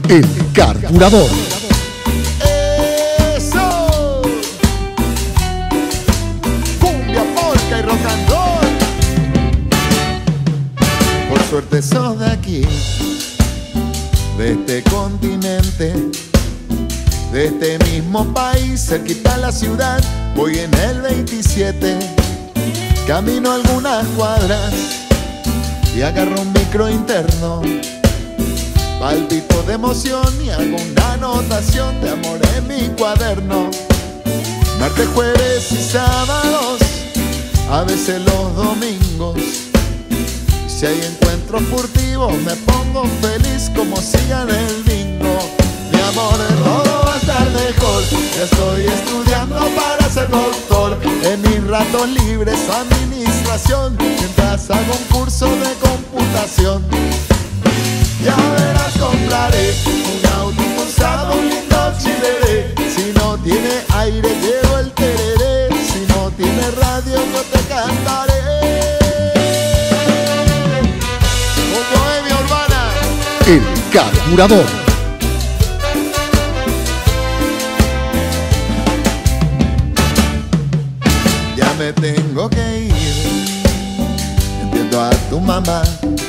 El carburador. ¡Eso! Cumbia, polka y rock and roll. Por suerte sos de aquí, de este continente, de este mismo país, cerquita a la ciudad. Voy en el 27, camino algunas cuadras y agarro un micro interno. Palpito de emoción y hago una anotación de amor en mi cuaderno. Martes, jueves y sábados, a veces los domingos. Y si hay encuentros furtivos me pongo feliz como si gane el bingo. Mi amor, todo va a estar mejor. Ya estoy estudiando para ser doctor. En mis ratos libres administración, mientras hago un curso de computación. Ya verás, compraré un auto usado, un lindo chileré. Si no tiene aire llevo el tereré. Si no tiene radio yo te cantaré. Con Bohemia Urbana. El carburador. Ya me tengo que ir, entiendo a tu mamá.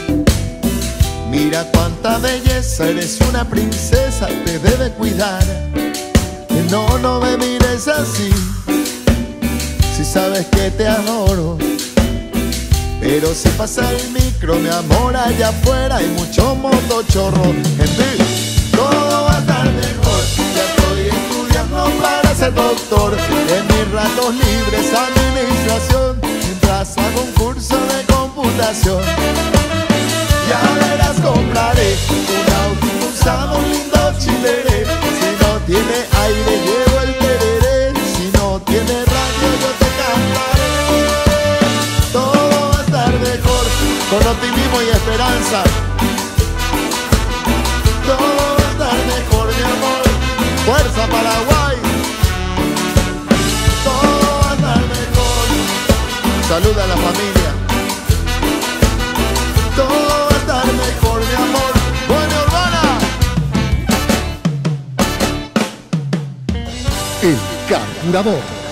Mira cuánta belleza, eres una princesa, te debe cuidar. No, no me mires así, si sabes que te adoro. Pero si pasa el micro, mi amor, allá afuera hay mucho motochorro. En ti todo va a estar mejor. Ya estoy estudiando para ser doctor. En mis ratos libres administración, mientras hago un curso de computación. Ya verás, compraré un auto usado, un lindo chileré. Si no tiene aire llevo el tereré. Si no tiene radio yo te cantaré. Todo va a estar mejor con optimismo y esperanza. Todo va a estar mejor, mi amor. Fuerza, Paraguay. Todo va a estar mejor. Saluda a la familia. Todo va a estar mejor, mi amor. Bohemia Urbana. El carburador.